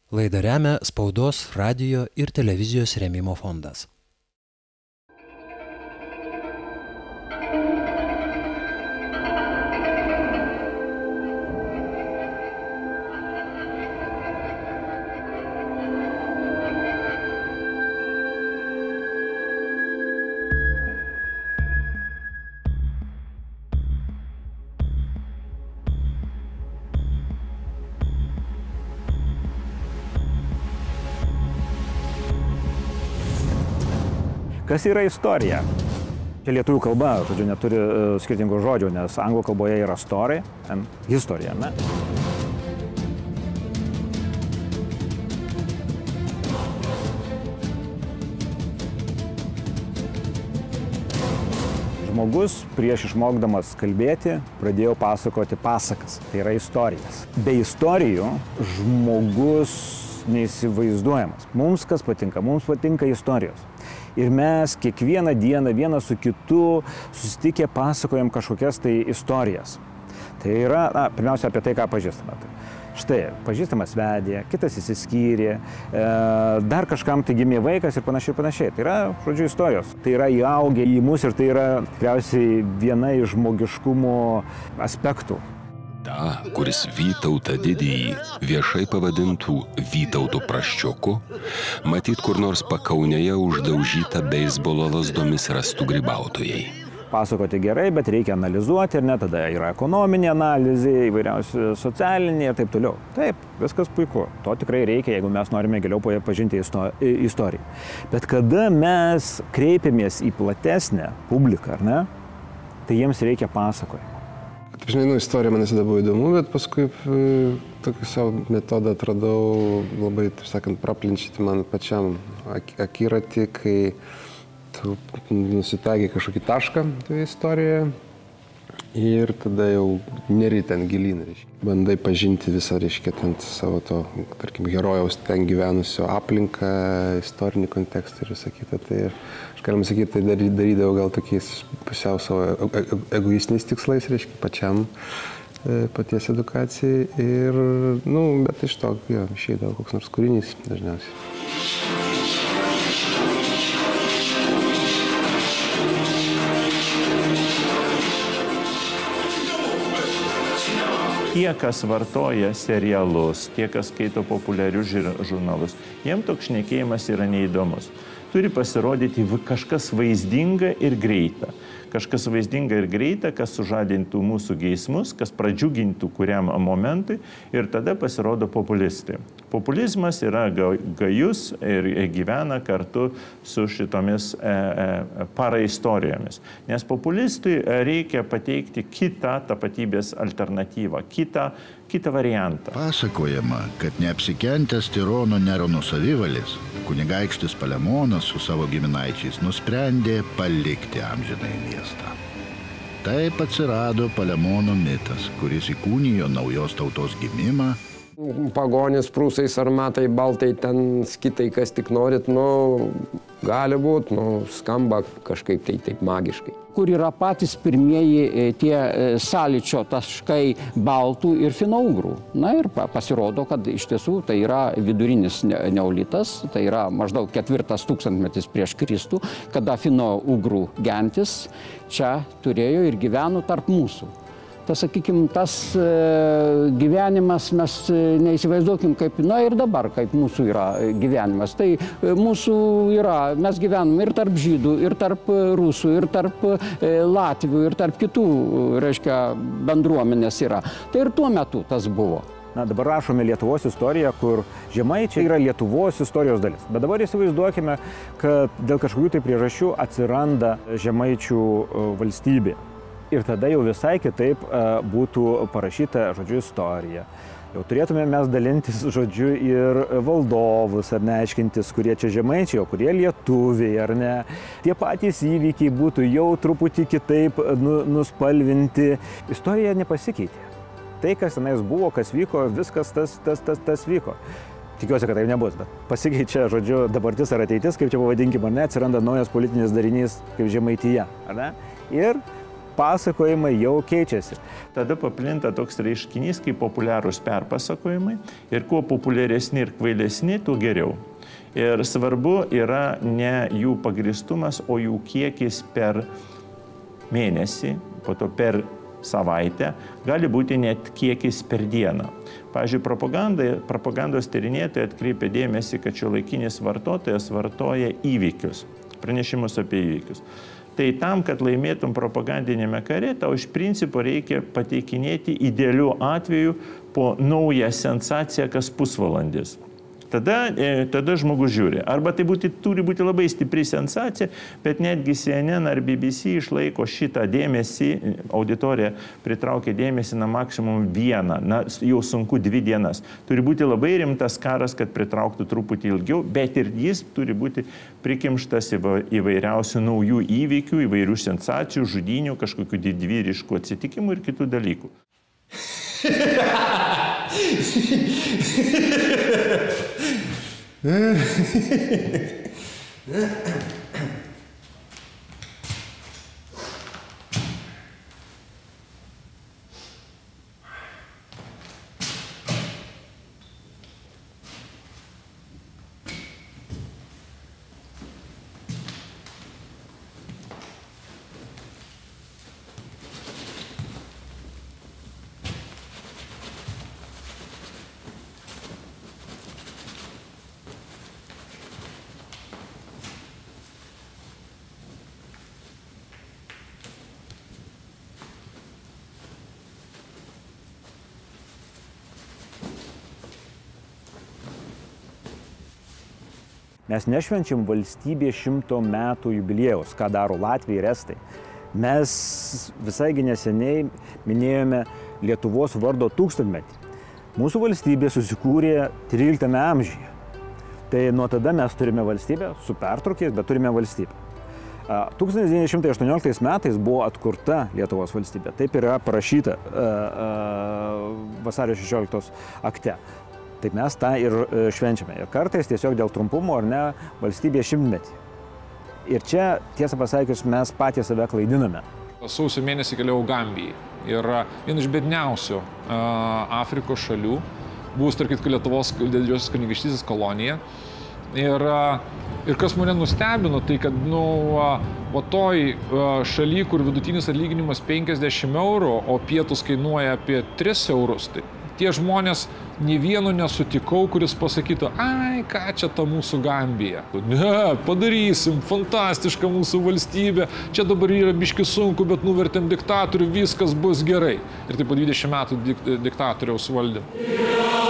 Laidą remia Spaudos, radijo ir televizijos rėmimo fondas. Kas yra istorija? Čia lietuvių kalba, žodžiu, neturi skirtingų žodžių, nes anglų kalboje yra story and history, ne? Žmogus prieš išmokdamas kalbėti pradėjo pasakoti pasakas, tai yra istorijas. Be istorijų žmogus neįsivaizduojamas. Mums kas patinka? Mums patinka istorijos. Ir mes kiekvieną dieną vienas su kitu susitikę pasakojam kažkokias tai istorijas. Tai yra, pirmiausia, apie tai, ką pažįstame. Štai, pažįstamas vedė, kitas įsiskyrė, dar kažkam tai gimė vaikas ir panašiai, panašiai. Tai yra, žodžiu, istorijos. Tai yra įaugę į mus ir tai yra tikriausiai viena iš žmogiškumo aspektų. Ta, kuris Vytautą didįjį viešai pavadintų Vytautu Prasčioku, matyt kur nors Pakaunėje uždaužyta beisbolo lazdomis rastų grybautojai. Pasakoti gerai, bet reikia analizuoti ir net tada yra ekonominė analizė, įvairiausi socialinė ir taip toliau. Taip, viskas puiku. To tikrai reikia, jeigu mes norime giliau pažinti istoriją. Bet kada mes kreipiamės į platesnę publiką, ar ne, tai jiems reikia pasakojimo. Žinai, istorija man visada buvo įdomu, bet paskui tokį savo metodą atradau labai, taip sakant, praplinčyti man pačiam akiratį, kai tu nusitaigai kažkokį tašką toje istorijoje ir tada jau neri ten gilyn, reiškia. Bandai pažinti visą, reiškia, ten savo to, tarkim, herojaus ten gyvenusio aplinką, istorinį kontekstą ir visą kitą. Tai aš galima sakyti, tai darydavau gal tokiais pusiau savo egoistiniais tikslais, reiškia, pačiam paties edukacijai ir, bet iš to, jo, išeidavo koks nors kūrinys dažniausiai. Tie, kas vartoja serialus, tie, kas skaito populiarius žurnalus, jiems toks šnekėjimas yra neįdomus. Turi pasirodyti kažkas vaizdinga ir greita. Kažkas vaizdinga ir greita, kas sužadintų mūsų geismus, kas pradžiugintų kuriam momentui ir tada pasirodo populistai. Populizmas yra gajus ir gyvena kartu su šitomis paraistorijomis. Nes populistui reikia pateikti kitą tapatybės alternatyvą, kitą variantą. Pasakojama, kad neapsikentęs tirono Nerono savivalės, kunigaikštis Palemonas su savo giminaičiais nusprendė palikti amžinąjį miestą. Taip atsirado Palemono mitas, kuris įkūnijo naujos tautos gimimą. Pagonys, prūsai, sarmatai, baltai, ten skitai, kas tik norit, gali būt, skamba kažkaip tai taip magiškai. Kur yra patys pirmieji tie sąlyčio taškai baltų ir finougrų. Na ir pasirodo, kad iš tiesų tai yra vidurinis neolitas, tai yra maždaug 4. tūkstantmetis prieš Kristų, kada finougrų gentis čia turėjo ir gyveno tarp mūsų. Sakykime, tas gyvenimas mes neįsivaizduokim kaip, ir dabar, kaip mūsų yra gyvenimas. Tai mūsų yra, mes gyvenam ir tarp žydų, ir tarp rusų, ir tarp latvių, ir tarp kitų, reiškia, bendruomenės yra. Tai ir tuo metu tas buvo. Dabar rašome Lietuvos istoriją, kur žemaičiai yra Lietuvos istorijos dalis. Bet dabar įsivaizduokime, kad dėl kažkokių tai priežasčių atsiranda žemaičių valstybė. Ir tada jau visai kitaip būtų parašyta, žodžiu, istorija. Jau turėtume mes dalintis, žodžiu, ir valdovus, ar neaiškintis, kurie čia žemaičiai, o kurie lietuviai, ar ne. Tie patys įvykiai būtų jau truputį kitaip nuspalvinti. Istorija nepasikeitė. Tai, kas tenais buvo, kas vyko, viskas tas vyko. Tikiuosi, kad taip nebus, bet pasikeičia, žodžiu, dabartis ar ateitis, kaip čia pavadinkim, ar ne, atsiranda naujas politinis darinys kaip Žemaitija, ar ne? Ir pasakojimai jau keičiasi. Tada paplinta toks reiškinys kaip populiarūs perpasakojimai ir kuo populiaresni ir kvailesni, tuo geriau. Ir svarbu yra ne jų pagristumas, o jų kiekis per mėnesį, po to per savaitę, gali būti net kiekis per dieną. Pavyzdžiui, propagandos tyrinėtojai atkreipia dėmesį, kad šiuolaikinis vartotojas vartoja įvykius, pranešimus apie įvykius. Tai tam, kad laimėtum propagandinėme kare, tau iš principo reikia pateikinėti idealiu atveju po naują sensaciją kas pusvalandis. Tada žmogus žiūri. Arba tai turi būti labai stipri sensacija, bet netgi CNN ar BBC išlaiko šitą dėmesį, auditorija pritraukia dėmesį na maksimum vieną, na jau sunku 2 dienas. Turi būti labai rimtas karas, kad pritrauktų truputį ilgiau, bet ir jis turi būti prikimštas įvairiausių naujų įvykių, įvairių sensacijų, žudynių, kažkokių didvyriškų atsitikimų ir kitų dalykų. Mes nešvenčiam valstybės 100 metų jubiliejaus, ką daro Latvija ir Estai. Mes visai neseniai minėjome Lietuvos vardo 1000-metį. Mūsų valstybė susikūrė 13 amžiuje. Tai nuo tada mes turime valstybę, su pertraukiais, bet turime valstybę. 1918 metais buvo atkurta Lietuvos valstybė. Taip yra parašyta vasario 16 akte. Taip mes tą ir švenčiame. Ir kartais tiesiog dėl trumpumo ar ne valstybė 100-metį. Ir čia, tiesą pasakius, mes patys save klaidiname. Sausio mėnesį keliavau Gambijai. Ir viena iš bedniausių Afrikos šalių, buvus, tarp kitko, Lietuvos didžiosios kunigaikštystės kolonija. Ir kas mane nustebino, tai kad toj šaly, kur vidutinis atlyginimas 50 eurų, o pietus kainuoja apie 3 eurus, tai tie žmonės nė vieno nesutikau, kuris pasakytų, ai, ką čia ta mūsų Gambija. Ne, padarysim, fantastiška mūsų valstybė, čia dabar yra biški sunku, bet nuvertėm diktatorių, viskas bus gerai. Ir taip po 20 metų diktatoriaus valdėm.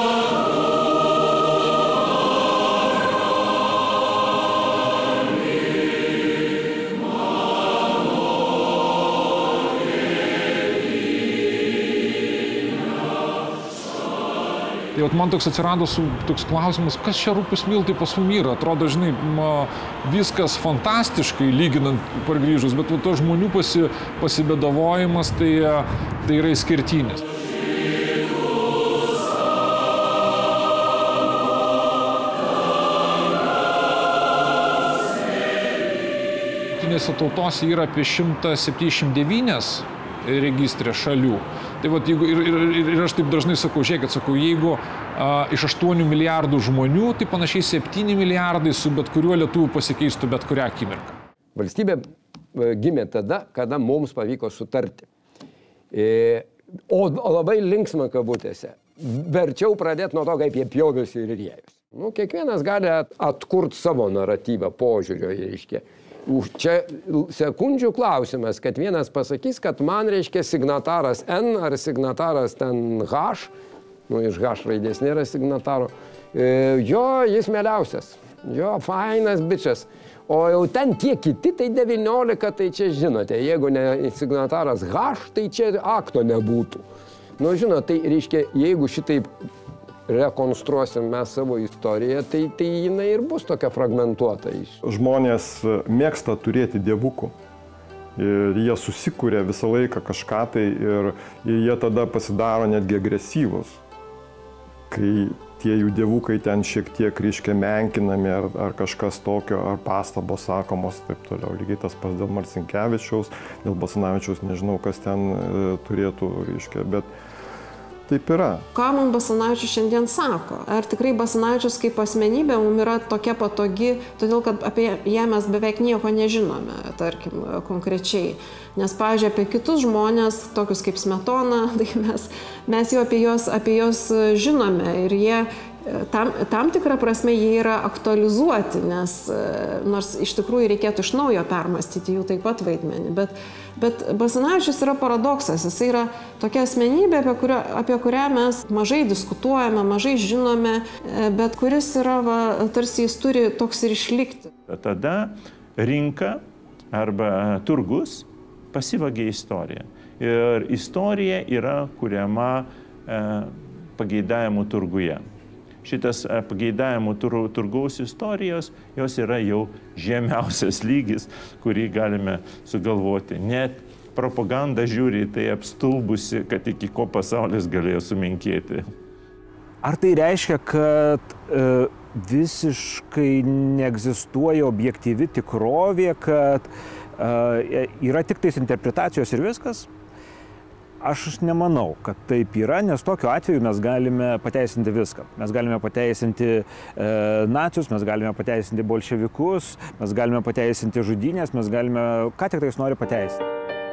Tai man toks atsirado toks klausimas, kas čia Rupūs Miltai pas mum yra. Atrodo, žinai, viskas fantastiškai lyginant pargrįžus, bet to žmonių pasibėdavojimas tai yra išskirtinis. Jungtinėse tautose yra apie 179 registrė šalių. Tai vat, ir aš taip dažnai sakau, jeigu iš 8 milijardų žmonių, tai panašiai 7 milijardai su bet kuriuo lietuviu pasikeistų bet kurią akimirką. Valstybė gimė tada, kada mums pavyko sutarti. O labai linksma kabutėse. Verčiau pradėti nuo to, kaip jie pjovėsi ir riejus. Kiekvienas gali atkurti savo naratyvą, požiūrio, reiškia. Čia sekundžių klausimas, kad vienas pasakys, kad man reiškia signataras N ar signataras ten H, iš H raidės nėra signataro, jo, jis mieliausias, jo, fainas bičias, o jau ten tie kiti, tai 19, tai čia žinote, jeigu ne signataras H, tai čia akto nebūtų. Žinot, tai reiškia, jeigu šitaip rekonstruosim mes savo istoriją, tai jinai ir bus tokia fragmentuota. Žmonės mėgsta turėti dievukų ir jie susikūrė visą laiką kažką tai ir jie tada pasidaro netgi agresyvus, kai tie jų dievukai ten šiek tiek reiškia menkinami ar kažkas tokio, ar pastabos sakomos, taip toliau. Lygiai tas pats dėl Marcinkevičiaus, dėl Basanavičiaus, nežinau, kas ten turėtų, reiškia, bet taip yra. Ką mums Basanavičius šiandien sako? Ar tikrai Basanavičius kaip asmenybė mums yra tokia patogi, todėl kad apie ją mes beveik nieko nežinome, tarkim, konkrečiai. Nes, pavyzdžiui, apie kitus žmonės, tokius kaip Smetona, tai mes jau apie juos žinome ir jie tam tikrą prasme jie yra aktualizuoti, nes nors iš tikrųjų reikėtų iš naujo permastyti jų taip pat vaidmenį. Bet Basanavičius yra paradoksas, jis yra tokia asmenybė, apie kurią mes mažai diskutuojame, mažai žinome, bet kuris yra, tarsi jis turi toks ir išlikti. Tada rinka arba turgus pasivagė istoriją. Ir istorija yra kuriama pageidavimų turguje. Šitas pageidavimų turgaus istorijos, jos yra jau žemiausias lygis, kurį galime sugalvoti. Net propaganda žiūri tai apstulbusi, kad iki ko pasaulis galėjo sumenkėti. Ar tai reiškia, kad visiškai neegzistuoja objektyvi tikrovė, kad yra tik tais interpretacijos ir viskas? Aš nemanau, kad taip yra, nes tokiu atveju mes galime pateisinti viską. Mes galime pateisinti nacius, mes galime pateisinti bolševikus, mes galime pateisinti žudynės, mes galime ką tik tais nori pateisinti.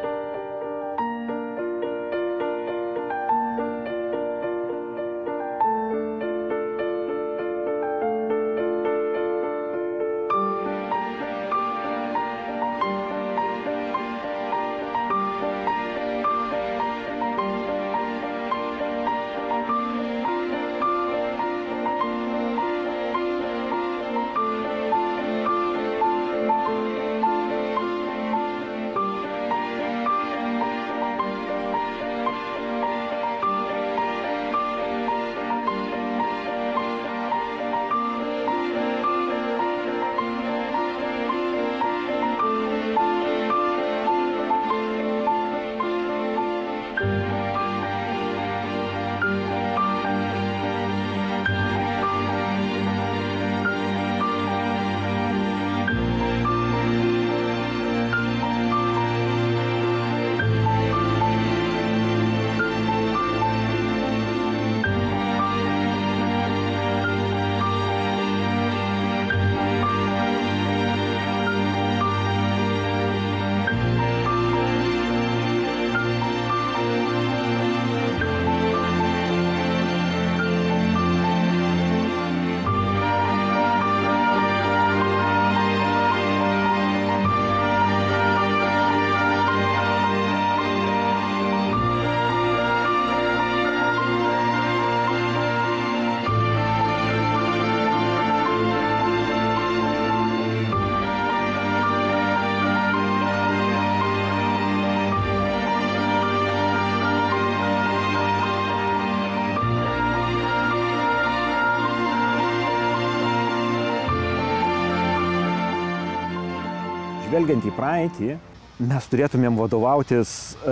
Žvelgiant į praeitį, mes turėtumėm vadovautis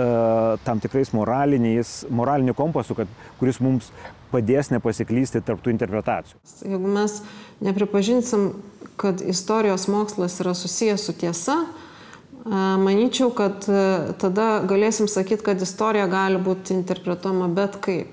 tam tikrais moraliniu kompasu, kuris mums padės nepasiklysti tarp tų interpretacijų. Jeigu mes nepripažinsim, kad istorijos mokslas yra susijęs su tiesa, manyčiau, kad tada galėsim sakyti, kad istorija gali būti interpretuojama bet kaip.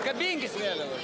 Kabinkis vėliavą.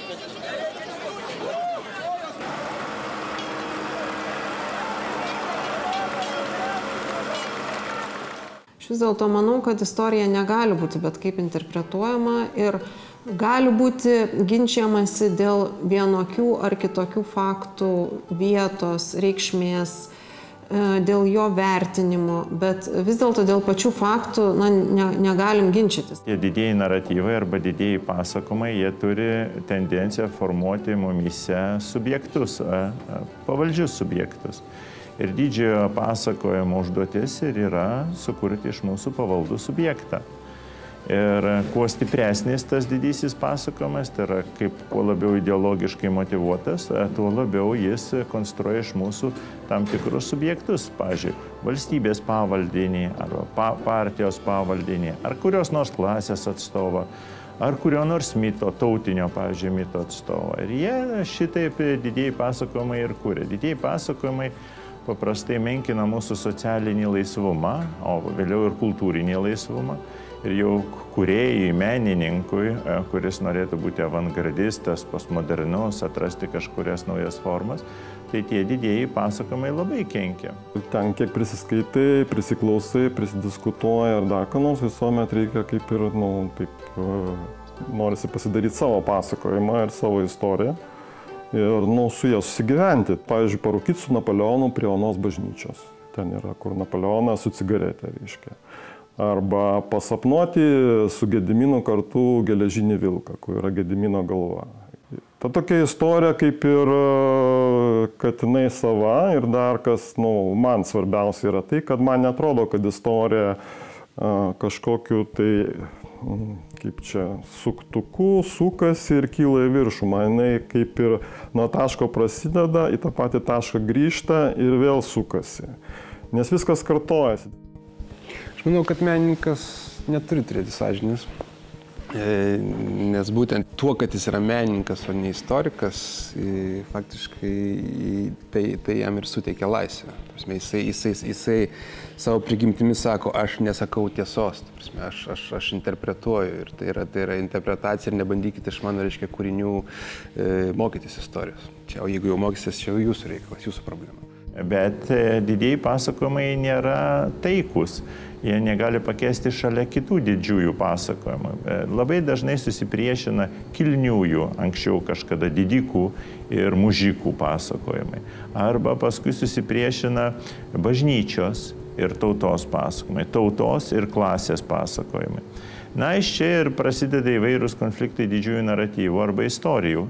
Aš vis dėlto manau, kad istorija negali būti bet kaip interpretuojama ir gali būti ginčiamasi dėl vienokių ar kitokių faktų, vietos, reikšmės, dėl jo vertinimo, bet vis dėlto dėl pačių faktų negalim ginčytis. Tie didieji naratyvai arba didieji pasakojimai, jie turi tendenciją formuoti mumyse subjektus, pavaldžius subjektus. Ir didžiojo pasakojimo užduotis ir yra sukurti iš mūsų pavaldų subjektą. Ir kuo stipresnis tas didysis pasakojimas, tai yra kaip kuo labiau ideologiškai motyvuotas, tuo labiau jis konstruoja iš mūsų tam tikrus subjektus, pavyzdžiui, valstybės pavaldinį arba partijos pavaldinį, ar kurios nors klasės atstovą, ar kurio nors mito, tautinio, pavyzdžiui, mito atstovą. Ir jie šitaip didieji pasakojimai ir kūrė. Didieji pasakojimai paprastai menkina mūsų socialinį laisvumą, o vėliau ir kultūrinį laisvumą. Ir jau kūrėjai, menininkui, kuris norėtų būti avangardistas, postmodernus, atrasti kažkurias naujas formas, tai tie didieji pasakojimai labai kenkia. Ten kiek prisiskaitai, prisiklausai, prisidiskutuoji ar dar ką nors, visuomet reikia kaip ir, norisi pasidaryti savo pasakojimą ir savo istoriją. Ir su jie susigyventi. Pavyzdžiui, parūkyti su Napoleonu prie onos bažnyčios. Ten yra, kur Napoleonas su cigaretė, reiškia. Arba pasapnuoti su Gediminu kartu geležinį vilką, kur yra Gedimino galva. Ta tokia istorija kaip ir, kad jinai sava ir dar kas, man svarbiausia yra tai, kad man netrodo, kad istorija kažkokiu tai, kaip čia, suktuku sukasi ir kyla į viršų. Jinai kaip ir nuo taško prasideda, į tą patį tašką grįžta ir vėl sukasi. Nes viskas kartojasi. Aš manau, kad menininkas neturi turėti sąžinės. Nes būtent tuo, kad jis yra menininkas, o ne istorikas, faktiškai tai jam ir suteikia laisvę. Jisai savo prigimtimi sako, aš nesakau tiesos, aš interpretuoju ir tai yra interpretacija ir nebandykite iš mano, reiškia, kūrinių mokytis istorijos. O jeigu jau mokysitės, čia jau jūsų reikalas, jūsų problema. Bet didieji pasakojimai nėra taikus. Jie negali pakesti šalia kitų didžiųjų pasakojimų. Labai dažnai susipriešina kilniųjų, anksčiau kažkada didikų ir mužikų pasakojimai. Arba paskui susipriešina bažnyčios ir tautos pasakojimai, tautos ir klasės pasakojimai. Iš čia ir prasideda įvairūs konfliktai didžiųjų naratyvų arba istorijų.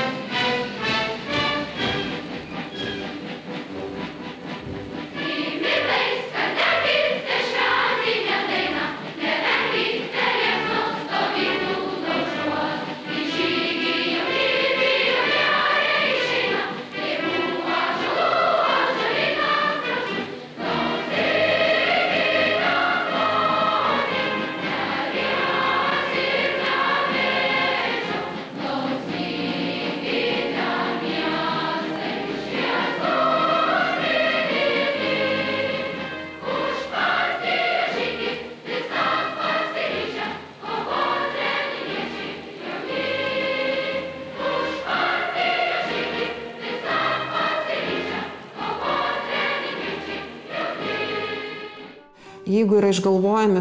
Jeigu yra išgalvojami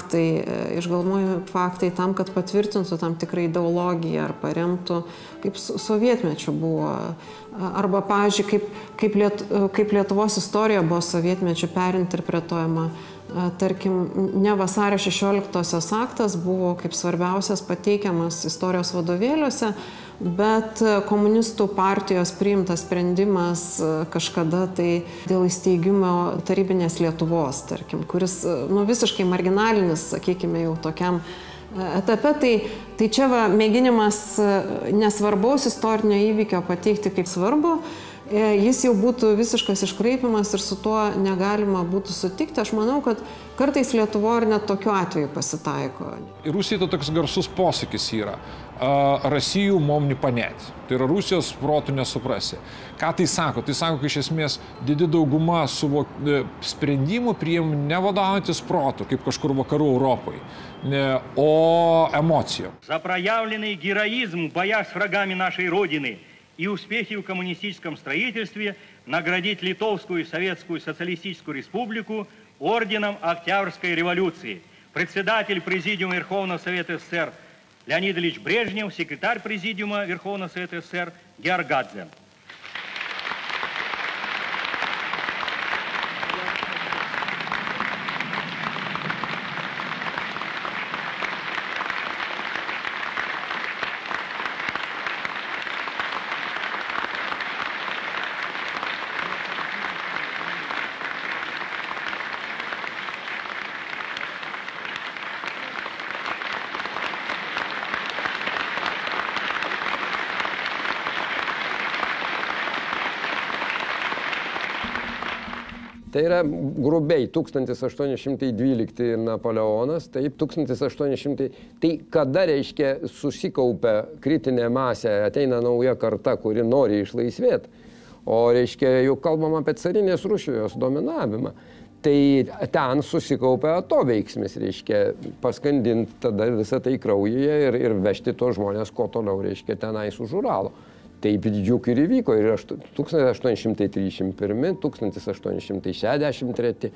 faktai tam, kad patvirtintų tam tikrą ideologiją ar paremtų, kaip sovietmečiu buvo, arba, pavyzdžiui, kaip Lietuvos istorija buvo sovietmečiu perinterpretuojama. Tarkim, ne vasario 16-osios aktas buvo kaip svarbiausias pateikiamas istorijos vadovėliuose, bet komunistų partijos priimtas sprendimas kažkada tai dėl įsteigimo tarybinės Lietuvos, tarkim, kuris visiškai marginalinis, sakykime, jau tokiam etape. Tai čia mėginimas nesvarbaus istorinio įvykio pateikti kaip svarbu. jis jau būtų visiškas iškraipimas ir su tuo negalima būtų sutikti. Aš manau, kad kartais Lietuvoje net tokiu atveju pasitaiko. Ir Rusija toks garsus posakis yra. Rasijų mom ne понять. Tai yra Rusijos protų nesuprasi. Ką tai sako? Tai sako, kad iš esmės didi dauguma sprendimų priima ne vadovaujantis protų, kaip kažkur vakarų Europoje, о эмоциям. За проявленный героизм в боях с врагами нашей Родины и успехи в коммунистическом строительстве наградить Литовскую и Советскую Социалистическую Республику орденом Октябрьской революции. Председатель Президиума Верховного Совета СССР Леонид Ильич Брежнев, секретарь Президиума Верховного Совета СССР Георгадзе. Tai yra grubiai 1812 ir Napoleonas, taip 1800, tai kada reiškia susikaupia kritinė masė, ateina nauja karta, kuri nori išlaisvėti, o reiškia jau kalbam apie carinės Rusijos dominavimą, tai ten susikaupia atoveiksmis, reiškia paskandinti tada visą tai kraujyje ir vežti tos žmonės, ko toliau reiškia tenais už Uralo. Taip juk ir įvyko ir 1831, 1863,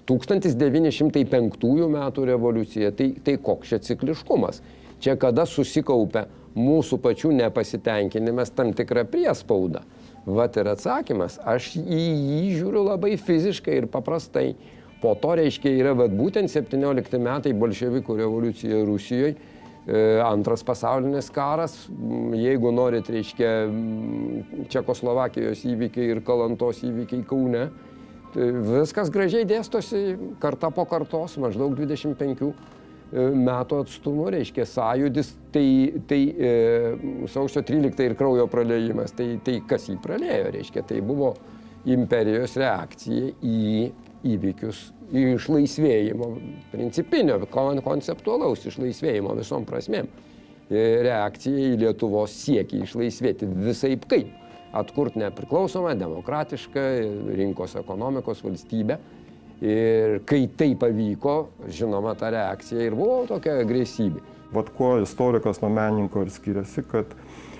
1905 metų revoliucija. Tai koks čia cikliškumas? Čia kada susikaupia mūsų pačių nepasitenkinimas tam tikrą priespaudą. Vat ir atsakymas. Aš į jį žiūriu labai fiziškai ir paprastai. Po to reiškia yra būtent 17 metai bolševikų revoliucija Rusijoje. Antras pasaulinis karas, jeigu norit, reiškia Čekoslovakijos įvykiai ir Kalantos įvykiai Kaune, viskas gražiai dėstosi karta po kartos, maždaug 25 metų atstumu, reiškia sąjūdis, tai sausio 13 ir kraujo praleijimas, tai kas jį pralėjo, reiškia, tai buvo imperijos reakcija į įvykius, išlaisvėjimo, principinio, konceptualaus išlaisvėjimo visom prasmėm. Reakcija į Lietuvos siekį išlaisvėti visaip kaip. Atkurti nepriklausomą, demokratišką rinkos ekonomikos valstybę. Ir kai tai pavyko, žinoma, ta reakcija ir buvo tokia agresyvi. Vat kuo istorikas nuo menininko ir skiriasi, kad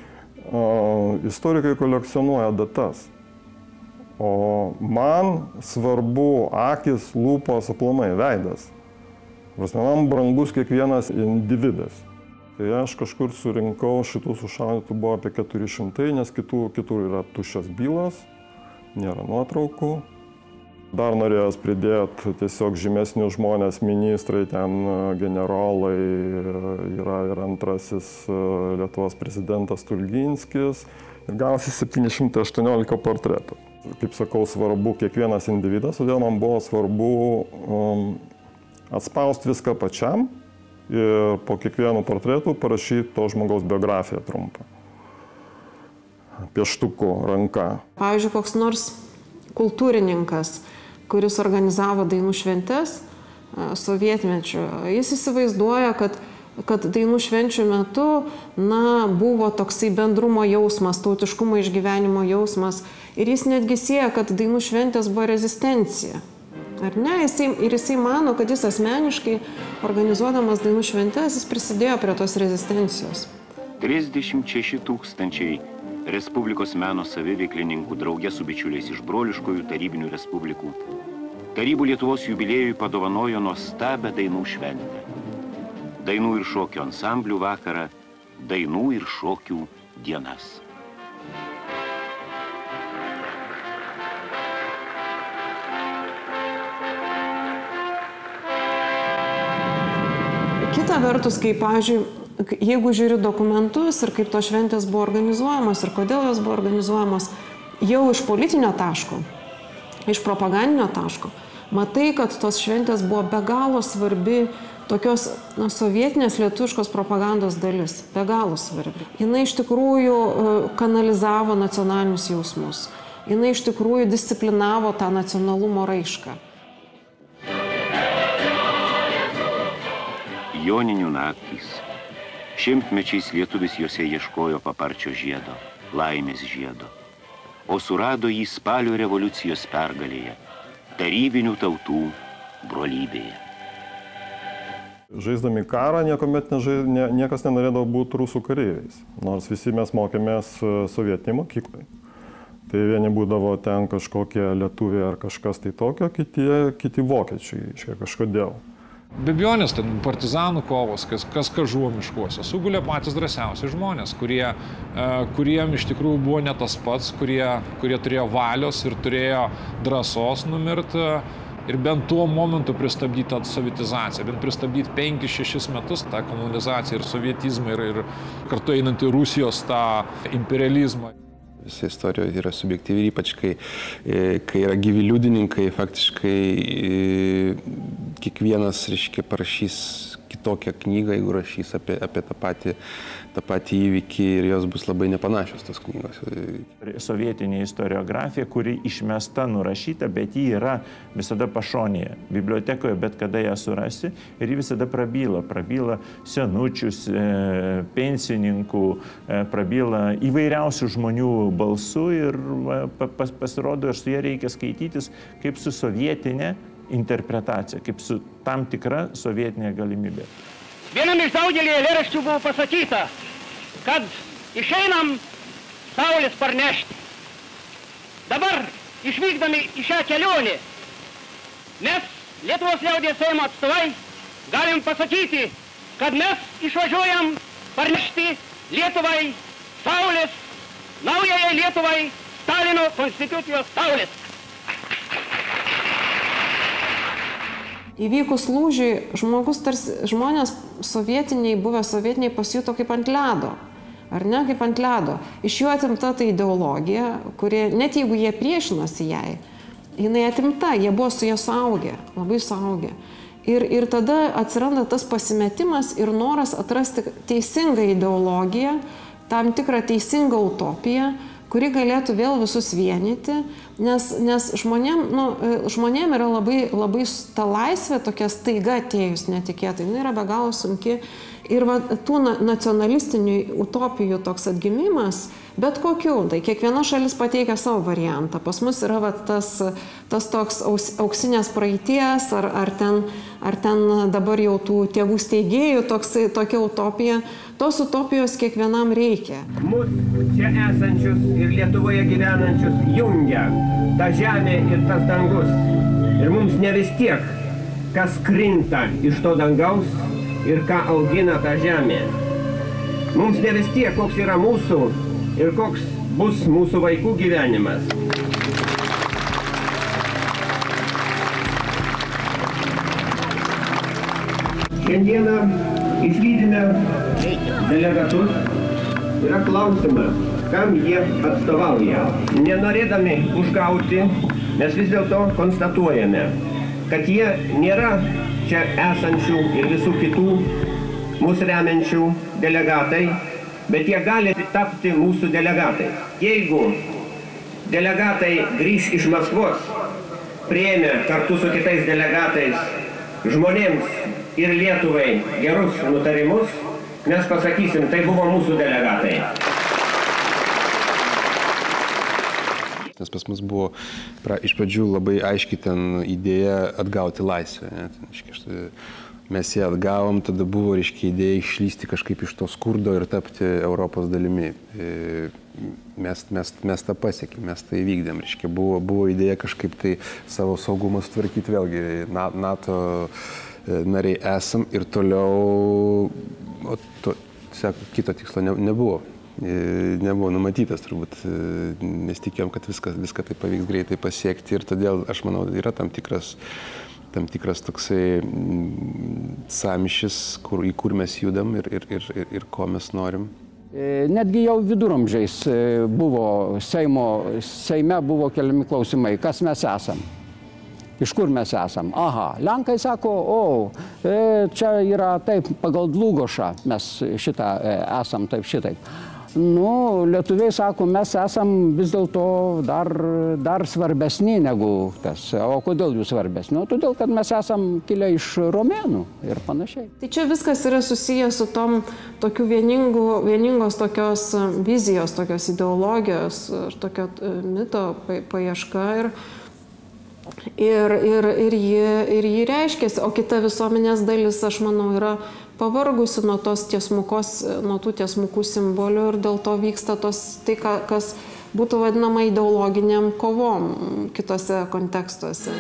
istorikai kolekcionuoja datas. O man svarbu akis, lūpos, aplamai veidas. Man brangus kiekvienas individas. Tai aš kažkur surinkau šitų sušaudytų buvo apie 400, nes kitur yra tuščias bylas, nėra nuotraukų. Dar norėjęs pridėti tiesiog žymesnius žmonės, ministrai, ten generolai, yra ir antrasis Lietuvos prezidentas Stulginskis. Ir gausi 718 portretų. Kaip sakau, svarbu kiekvienas individas, todėl man buvo svarbu atspausti viską pačiam ir po kiekvienų portretų parašyti to žmogaus biografiją trumpą. Pieštuku, ranka. Pavyzdžiui, koks nors kultūrininkas, kuris organizavo dainų šventes sovietmečiu, jis įsivaizduoja, kad dainų švenčių metu, buvo toksai bendrumo jausmas, tautiškumo išgyvenimo jausmas. Ir jis netgi sieja, kad dainų šventės buvo rezistencija. Ar ne? Ir jisai mano, kad jis asmeniškai, organizuodamas dainų šventės, jis prisidėjo prie tos rezistencijos. 36 000 Respublikos meno saviveiklininkų draugė su bičiuliais iš broliškojų tarybinių respublikų. Tarybų Lietuvos jubiliejui padovanojo nuostabią dainų šventę. Dainų ir šokių ansamblių vakarą, dainų ir šokių dienas. Kita vertus, kaip, pavyzdžiui, jeigu žiūri dokumentus ir kaip tos šventės buvo organizuojamos ir kodėl jos buvo organizuojamos, jau iš politinio taško, iš propagandinio taško, matai, kad tos šventės buvo be galo svarbi tokios sovietinės lietuviškos propagandos dalis, be galo svarbi. Jinai iš tikrųjų kanalizavo nacionalinius jausmus. jinai iš tikrųjų disciplinavo tą nacionalumo raišką. Joninių naktys. Šimtmečiais lietuvis juose ieškojo paparčio žiedo, laimės žiedo, o surado jį spalio revoliucijos pergalėje, tarybinių tautų brolybėje. Žaisdami karą niekas nenorėdavo būti rusų kareiviais, nors visi mes mokėmės sovietiniai mokyklai. Tai vieni būdavo ten kažkokie lietuviai ar kažkas tai tokio, kiti vokiečiai, kažkodėl. Be abejonės, ten partizanų kovos, kas žuvo miškuose, sugulė patys drąsiausi žmonės, kuriem iš tikrųjų buvo ne tas pats, kurie turėjo valios ir turėjo drąsos numirti ir bent tuo momentu pristabdyti tą sovietizaciją, bent pristabdyti 5-6 metus tą komunizaciją ir sovietizmą ir kartu einantį Rusijos tą imperializmą. Visa istorija yra subjektyvi, ypač kai yra gyvi liudininkai, faktiškai kiekvienas, reiškia, parašys kitokią knygą, jeigu rašys apie tą patį įvykį ir jos bus labai nepanašios tos knygos. Sovietinė istoriografija, kuri išmesta, nurašyta, bet ji yra visada pašonėje. Bibliotekoje bet kada ją surasi ir ji visada prabyla senučius, pensininkų, prabyla įvairiausių žmonių balsu ir pasirodo, ir su ja reikia skaitytis kaip su sovietinė interpretacija, kaip su tam tikra sovietinė galimybė. Vienam iš daugelį eilėraščių buvo pasakyta, kad išeinam saulės parnešti. Dabar, išvykdami į šią kelionę, mes, Lietuvos liaudies Seimo atstovai, galim pasakyti, kad mes išvažiuojam parnešti Lietuvai saulės, naujajai Lietuvai Stalino konstitucijos saulės. Įvykus lūžiui, žmonės sovietiniai, buvę sovietiniai pasijuto kaip ant ledo. Ar ne, kaip ant ledo. Iš jų atimta ta ideologija, kuri, net jeigu jie priešinasi jai, jinai atimta, jie buvo su jie suaugę, labai suaugę. Ir tada atsiranda tas pasimetimas ir noras atrasti teisingą ideologiją, tam tikrą teisingą utopiją, kuri galėtų vėl visus vienyti, nes žmonėm yra labai ta laisvė tokia staiga atėjus netikėtai, jinai yra be galo sunki. Ir tų nacionalistinių utopijų toks atgimimas, bet kokių, tai kiekviena šalis pateikia savo variantą. Pas mus yra tas toks auksinės praeities, ar ten dabar jau tų tėvų steigėjų tokia utopija. Tos utopijos kiekvienam reikia. Mūsų čia esančius ir Lietuvoje gyvenančius jungia ta žemė ir tas dangus. Ir mums ne vis tiek, kas krinta iš to dangaus ir ką augina ta žemė. Mums ne vis tiek, koks yra mūsų ir koks bus mūsų vaikų gyvenimas. Šiandieną išlydime delegatus ir klausimą, kam jie atstovauja. Nenorėdami užgauti, mes vis dėlto konstatuojame, kad jie nėra čia esančių ir visų kitų mūsų remiančių delegatai, bet jie gali tapti mūsų delegatais. Jeigu delegatai grįš iš Maskvos, priėmė kartu su kitais delegatais žmonėms ir Lietuvai gerus nutarimus, mes pasakysim, tai buvo mūsų delegatai. Nes pas mus buvo iš pradžių labai aiškiai ten idėja atgauti laisvę. Mes ją atgavom, tada buvo idėja išlysti kažkaip iš to skurdo ir tapti Europos dalimi. Mes tą pasiekėm, mes tai vykdėm. Buvo idėja kažkaip tai savo saugumą sutvarkyti, vėlgi NATO nariai esam ir toliau kito tikslo nebuvo. Nebuvo numatytas turbūt, nes tikėjom, kad viską tai pavyks greitai pasiekti ir todėl, aš manau, yra tam tikras toksai sąmyšis, į kur mes judam ir ko mes norim. Netgi jau viduramžiais buvo Seime buvo keliami klausimai, kas mes esam. iš kur mes esam. Aha, Lenkai sako, čia yra taip, pagal Dlugošą mes šitą esam taip šitaip. Nu, lietuviai sako, mes esam vis dėlto dar svarbesni negu tas. O kodėl jūs svarbesni? Nu, todėl, kad mes esam kilę iš romėnų ir panašiai. Tai čia viskas yra susijęs su tom tokių vieningos tokios vizijos, tokios ideologijos ir tokio mito paieška ir jį reiškėsi. O kita visuomenės dalis, aš manau, yra pavargusi nuo tos tiesmukos, nuo tų tiesmukų simbolių ir dėl to vyksta tai, kas būtų vadinama ideologiniam kovom kitose kontekstuose.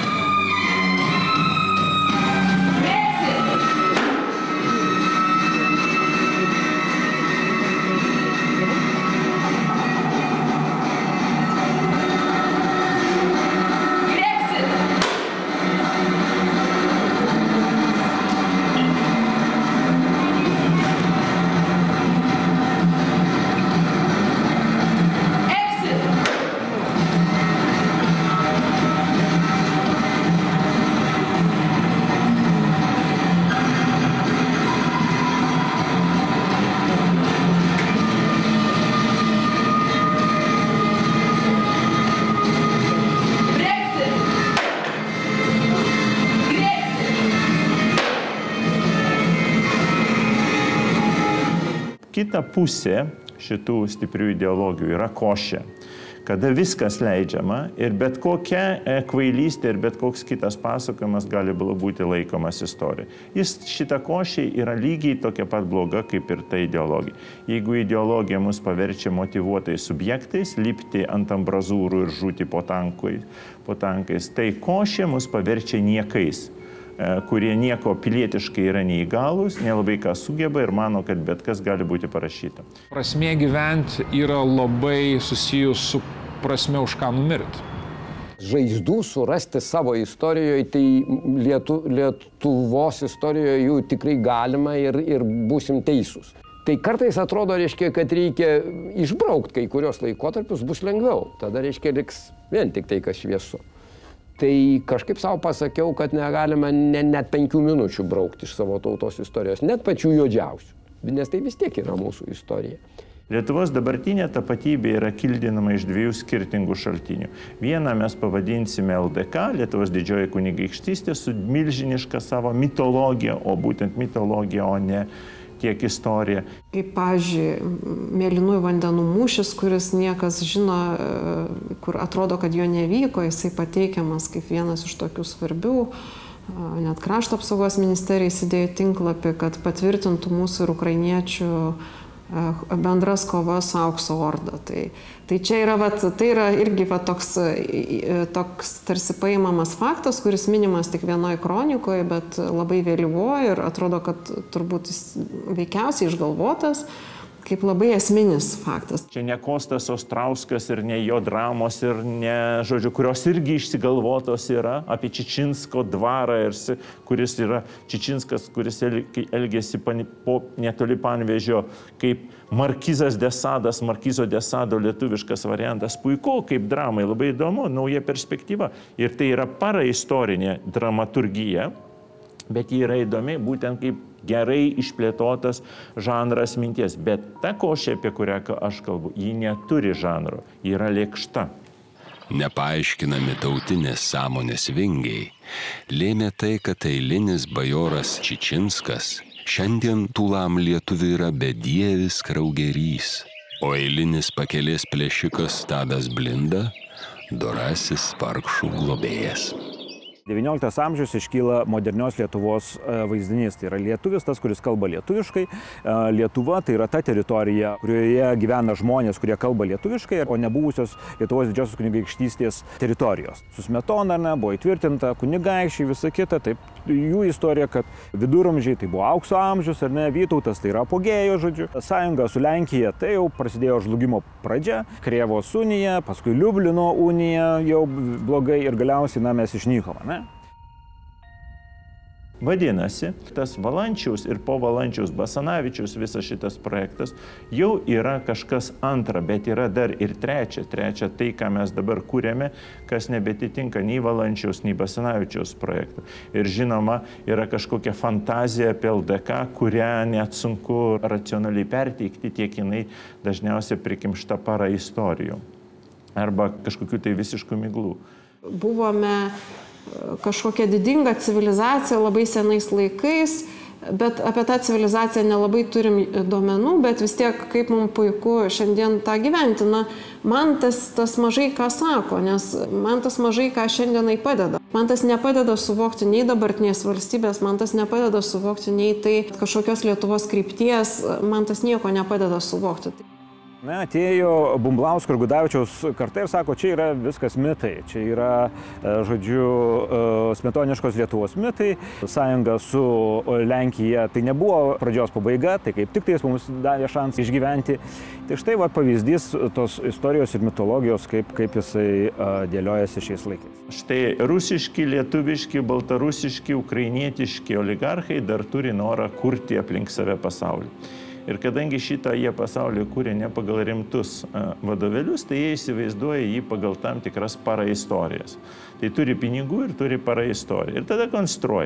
Kita pusė šitų stiprių ideologijų yra košė, kada viskas leidžiama ir bet kokia kvailystė ir bet koks kitas pasakojimas gali būti laikomas istorija. Šita košė yra lygiai tokia pat bloga kaip ir ta ideologija. Jeigu ideologija mus paverčia motyvuotais subjektais, lipti ant ambrazūrų ir žūti po tankais, tai košė mus paverčia niekais, kurie nieko pilietiškai yra neįgalūs, nelabai ką sugeba ir mano, kad bet kas gali būti parašyta. Prasmė gyventi yra labai susijus su prasme už ką numirti. Žaizdų surasti savo istorijoje, tai Lietuvos istorijoje jų tikrai galima ir būsim teisūs. Tai kartais atrodo, reiškia, kad reikia išbraukti kai kurios laikotarpius, bus lengviau. Tada, reiškia, liks vien tik tai, kas šviesu. Tai kažkaip savo pasakiau, kad negalima net 5 minučių braukti iš savo tautos istorijos, net pačių juodžiausių, nes tai vis tiek yra mūsų istorija. Lietuvos dabartinė tapatybė yra kildinama iš 2 skirtingų šaltinių. Vieną mes pavadinsime LDK, Lietuvos didžioji kunigaikštystė, su milžiniška savo mitologija, o būtent mitologija, o ne tiek istorija. Kaip, pavyzdžiui, Mėlynųjų vandenų mūšis, kuris niekas žino, kur atrodo, kad jo nevyko, jisai pateikiamas kaip vienas iš tokių svarbių. Net Krašto apsaugos ministerija įsidėjo tinklapį, kad patvirtintų mūsų ir ukrainiečių bendras kovas su Aukso orda. Tai čia yra, tai yra irgi toks tarsi paimamas faktas, kuris minimas tik vienoje kronikoje, bet labai vėlyvoje ir atrodo, kad turbūt jis veikiausiai išgalvotas kaip labai esminis faktas. Čia ne Kostas Ostrauskas ir ne jo dramos ir ne, žodžiu, kurios irgi išsigalvotos yra apie Čičinsko dvarą, kuris yra Čičinskas, kuris elgėsi netoli Panevėžio kaip Markizas de Sadas, Markizo de Sado lietuviškas variantas. Puiku, kaip dramai, labai įdomu, nauja perspektyva. Ir tai yra paraistorinė dramaturgija, bet ji yra įdomi būtent kaip gerai išplėtotas žanras minties. Bet ta košė, apie kurią aš kalbu, ji neturi žanro, ji yra lėkšta. Nepaaiškinami tautinės sąmonės vingiai lėmė tai, kad eilinis bajoras Čičinskas šiandien tūlam lietuvių yra bedievis kraugerys, o eilinis pakelės plėšikas Tadas Blinda dorasis vargšų globėjas. XIX amžius iškyla modernios Lietuvos vaizdinys. Tai yra lietuvis, tas, kuris kalba lietuviškai. Lietuva tai yra ta teritorija, kurioje gyvena žmonės, kurie kalba lietuviškai, o ne buvusios Lietuvos didžiosios kunigaikštystės teritorijos. Su Smetona buvo įtvirtinta kunigaikščiai, visa kita. Taip, jų istorija, kad viduramžiai tai buvo aukso amžius, ar ne, Vytautas tai yra apogėjo, žodžiu. Sąjunga su Lenkija tai jau prasidėjo žlugimo pradžia, Krėvos unija, paskui Liublino unija jau blogai ir galiausiai mes išnykome. Vadinasi, tas Valančiaus ir po Valančiaus Basanavičiaus visas šitas projektas jau yra kažkas antra, bet yra dar ir trečia. Trečia tai, ką mes dabar kūrėme, kas nebetitinka nei Valančiaus, nei Basanavičiaus projektų. Ir žinoma, yra kažkokia fantazija apie LDK, kurią net sunku racionaliai perteikti, tiek jinai dažniausiai prikimšta para istorijų arba kažkokių tai visiškų miglų. Buvome kažkokia didinga civilizacija labai senais laikais, bet apie tą civilizaciją nelabai turim duomenų, bet vis tiek kaip mums puiku šiandien tą gyventi. Na, man tas mažai ką sako, nes man tas mažai ką šiandienai padeda. Man tas nepadeda suvokti nei dabartinės valstybės, man tas nepadeda suvokti nei tai kažkokios Lietuvos krypties, man tas nieko nepadeda suvokti. Na, atėjo Bumblausko ir Gudavičiaus karta ir sako, čia yra viskas mitai, čia yra, žodžiu, smetoniškos Lietuvos mitai, sąjunga su Lenkija, tai nebuvo pradžios pabaiga, tai kaip tik tais mums davė šansą išgyventi. Tai štai va pavyzdys tos istorijos ir mitologijos, kaip jisai dėliojasi šiais laikais. Štai rusiški, lietuviški, baltarusiški, ukrainietiški oligarchai dar turi norą kurti aplink save pasaulį. Ir kadangi šitą jie pasaulį kūrė ne pagal rimtus vadovėlius, tai jie įsivaizduoja jį pagal tam tikras paraistorijas. Tai turi pinigų ir turi paraistoriją. Ir tada konstruoja.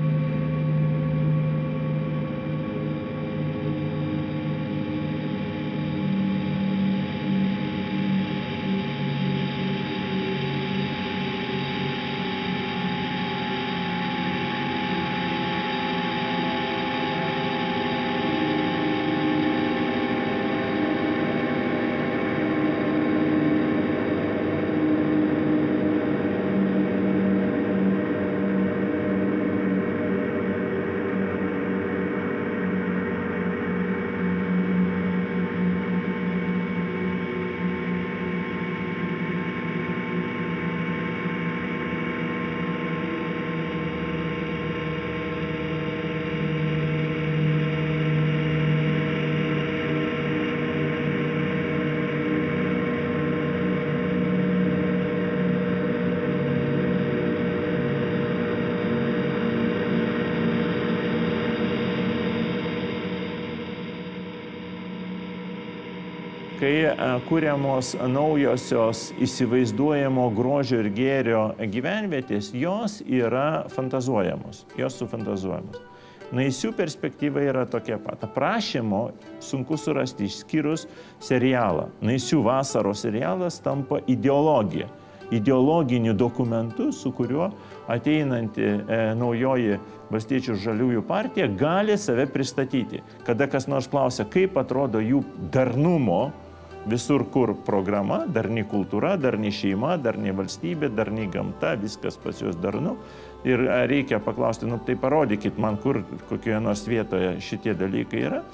Kai kūriamos naujosios įsivaizduojamo grožio ir gėrio gyvenvietės, jos yra fantazuojamos, jos sufantazuojamos. Naisių perspektyva yra tokia pat. Aprašymo sunku surasti išskyrus serialą. Naisių vasaros serialas tampa ideologija. Ideologiniu dokumentu, su kuriuo ateinanti naujoji Valstiečių žaliųjų partija gali save pristatyti. Kada kas nors klausia, kaip atrodo jų darnumo visur kur programa, darni kultūra, darni šeima, darni valstybė, darni gamta, viskas pas juos darnu. Ir reikia paklausti, nu tai parodykit man, kur kokioje nors vietoje šitie dalykai yra.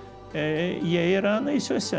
Jie yra Naisiuose.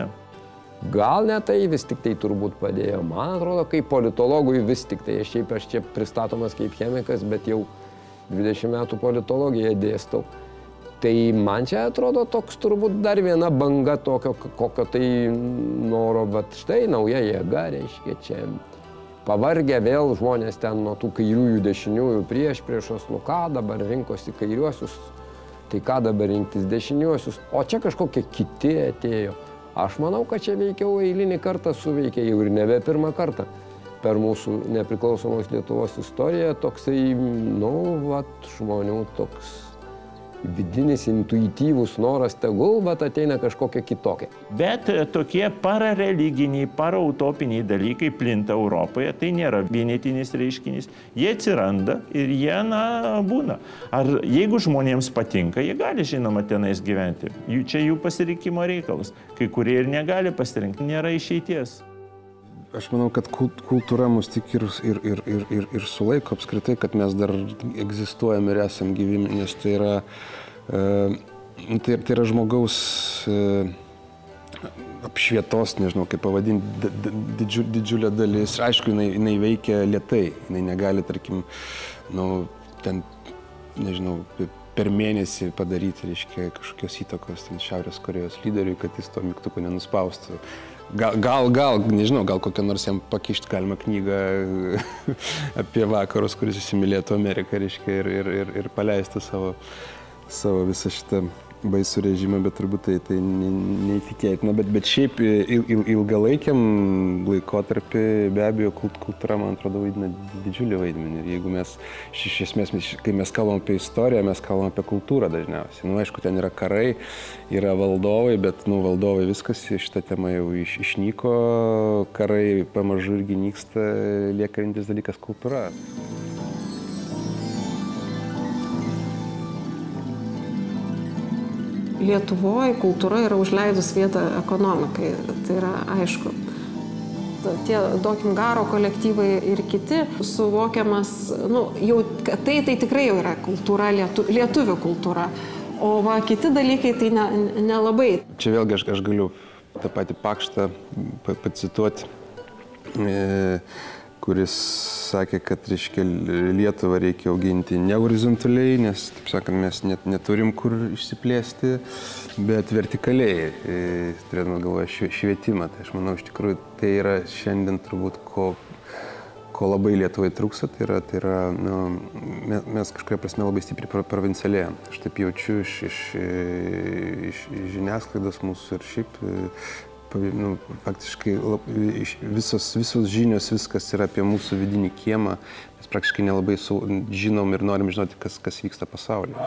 Gal ne tai vis tik tai turbūt padėjo. Man atrodo, kaip politologui vis tik tai. Šiaip aš čia pristatomas kaip chemikas, bet jau 20 metų politologiją dėstau. Tai man čia atrodo toks turbūt dar viena banga tokio, kokio tai noro, bet štai nauja jėga, reiškia, čia pavargę vėl žmonės ten nuo tų kairiųjų dešiniųjų priešpriešos, nu ką dabar rinkosi kairiuosius, tai ką dabar rinktis dešiniuosius, o čia kažkokie kiti atėjo. Aš manau, kad čia veikiau eilinį kartą suveikė jau ir nebe pirmą kartą per mūsų nepriklausomos Lietuvos istoriją toksai, nu, vat, žmonių toks vidinis, intuityvus noras tegul, bet ateina kažkokia kitokia. Bet tokie parareliginiai, parautopiniai dalykai plinta Europoje, tai nėra vienetinis reiškinys. Jie atsiranda ir jie, na, būna. Ar jeigu žmonėms patinka, jie gali, žinoma, tenais gyventi. Čia jų pasirinkimo reikalas. Kai kurie ir negali pasirinkti, nėra išeities. Aš manau, kad kultūra mus tik ir sulaiko apskritai, kad mes dar egzistuojam ir esam gyvi, nes tai yra žmogaus apšvietos, nežinau, kaip pavadinti, didžiulė dalis. Aišku, jinai veikia lėtai, jinai negali, tarkim, nu, ten, nežinau, per mėnesį padaryti, reiškia, kažkokios įtakos Šiaurės Korėjos lyderiui, kad jis to mygtuko nenuspaustų. Gal, nežinau, gal kokią nors jam pakišti galima knygą apie vakarus, kuris įsimylėtų Ameriką, reiškia, ir paleisti savo visą šitą baisų režimą, bet turbūt tai neįtikėtina. Bet šiaip ilgalaikiam laikotarpį be abejo kultūra, man atrodo, vaidina didžiulį vaidmenį. Ir jeigu mes, iš esmės, kai mes kalbam apie istoriją, mes kalbam apie kultūrą dažniausiai. Aišku, ten yra karai, yra valdovai, bet valdovai viskas, šitą temą jau išnyko, karai pamažu irgi nyksta, lieka vienintelis dalykas kultūra. Lietuvoje kultūra yra užleidus vietą ekonomikai, tai yra aišku. Tie Duokim Garo kolektyvai ir kiti suvokiamas, jau tai tikrai jau yra kultūra, lietuvių kultūra, o kiti dalykai tai nelabai. Čia vėlgi aš galiu tą patį Pakštą pacituoti, kuris sakė, kad Lietuvą reikia auginti ne horizontaliai, nes, taip sakant, mes neturim kur išsiplėsti, bet vertikaliai, turėtume galvoje švietimą. Tai aš manau, iš tikrųjų, tai yra šiandien turbūt, ko labai Lietuvai trūksta, tai yra mes kažkuria prasme labai stipriai provincialėjam. Aš taip jaučiu iš žiniasklaidos mūsų ir šiaip, faktiškai visos žinios, viskas yra apie mūsų vidinį kiemą. Mes praktiškai nelabai žinom ir norim žinoti, kas vyksta pasaulyje.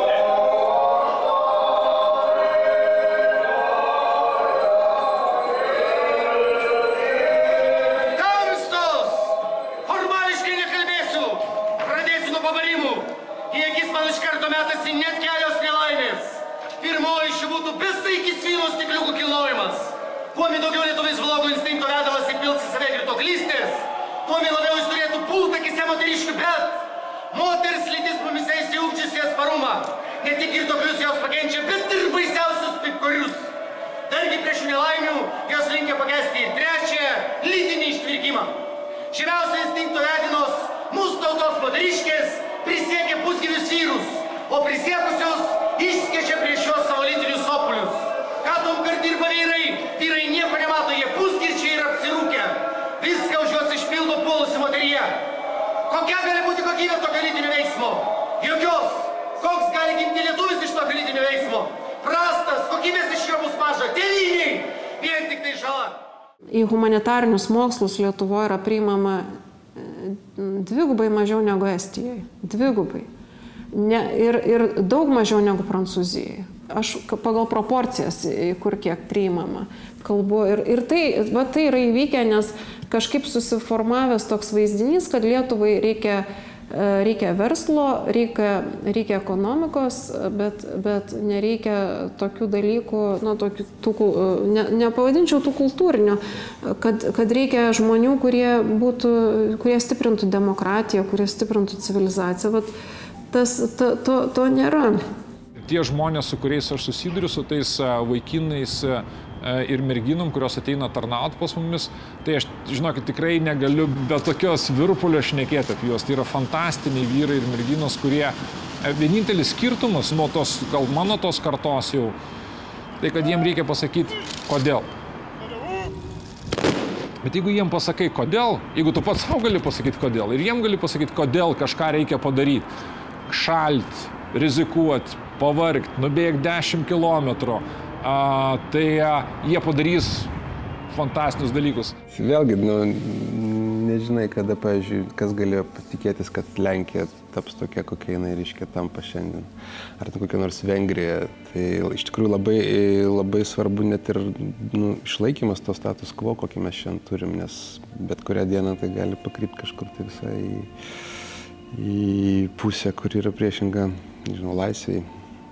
Tamstos! Formališkai nekalbėsiu! Pradėsiu nuo pabarimų. Į akis man iš karto metasi net kelios nelaimės. Pirmoji iš jų būtų besaikis vyno stikliukų kilnojimas. Kuomi daugiau lietuvis blogo instinkto vedamas įpils į save girtuoklystės, tuomi labiau jis turėtų pult akise moteriškių, bet moters lytis mumise įsiugdžiusi atsparumą. Ne tik girtuoklius jos pakenčia, bet ir baisiausius pipkorius. Dargi prieš nelaimių jos linkia pakęsti ir trečią lytinį ištvirkimą. Žemiausia instinkto vedinos mūsų tautos moteriškės prisiekia pusgyvius vyrus, o prisiekusios išskečia prieš juos savo lytinius sopulius. Ką tom kart dirba vyrai? Vyrai nieko nemato, jie pusgirčiai ir apsirūkę. Viską už juos išpildo puolusi moteryje. Kokia gali būti kokybė tokio lytinio veiksmo? Jokios. Koks gali gimti lietuvis iš tokio lytinio veiksmo? Prastas, kokybės iš jo bus maža. Tėvynei vien tik tai žala. Į humanitarinius mokslus Lietuvoje yra priimama dvigubai mažiau negu Estijoje. Dvigubai. Ir daug mažiau negu Prancūzijoje. Aš pagal proporcijas, kur kiek priimama, kalbu. Ir tai yra įvykę, nes kažkaip susiformavęs toks vaizdinys, kad Lietuvai reikia verslo, reikia ekonomikos, bet nereikia tokių dalykų, nepavadinčiau tų kultūrinių, kad reikia žmonių, kurie stiprintų demokratiją, kurie stiprintų civilizaciją. To nėra. Tie žmonės, su kuriais aš susiduriu, su tais vaikinais ir merginom, kurios ateina tarnauti pas mumis, tai aš, žinokit, tikrai negaliu be tokios virpulio šnekėti apie juos. Tai yra fantastiniai vyrai ir merginos, kurie vienintelis skirtumas nuo tos, gal mano tos kartos jau, tai kad jiem reikia pasakyti, kodėl. Bet jeigu jiem pasakai, kodėl, jeigu tu pats savo gali pasakyti, kodėl, ir jiem gali pasakyti, kodėl kažką reikia padaryti, šalti, rizikuoti, pavargti, nubėgti 10 kilometrų, tai jie padarys fantastinius dalykus. Vėlgi, nežinai, kada, pavyzdžiui, kas galėjo patikėtis, kad Lenkija taps tokia, kokia jinai reiškia tampa šiandien. Ar tai kokia nors Vengrija. Tai iš tikrųjų labai svarbu net ir išlaikymas to status quo, kokį mes šiandien turim, nes bet kurią dieną tai gali pakrypti kažkur tai visai į pusę, kur yra priešinga, nežinau, laisvei.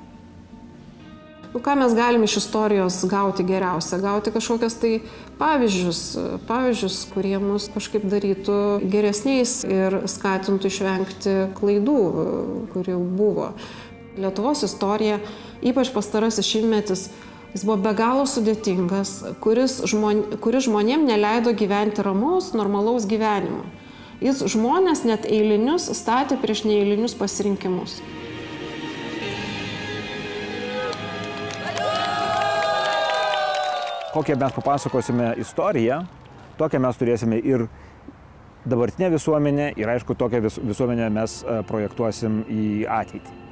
Ką mes galime iš istorijos gauti geriausia? Gauti kažkokias tai pavyzdžius, kurie mus kažkaip darytų geresniais ir skatintų išvengti klaidų, kurių buvo. Lietuvos istorija, ypač pastarasis šimtmetis, jis buvo be galo sudėtingas, kuris žmonėm neleido gyventi ramaus, normalaus gyvenimo. Jis žmonės net eilinius statė prieš neeilinius pasirinkimus. kokią mes papasakosime istoriją, tokią mes turėsime ir dabartinę visuomenę ir aišku, tokią visuomenę mes projektuosim į ateitį.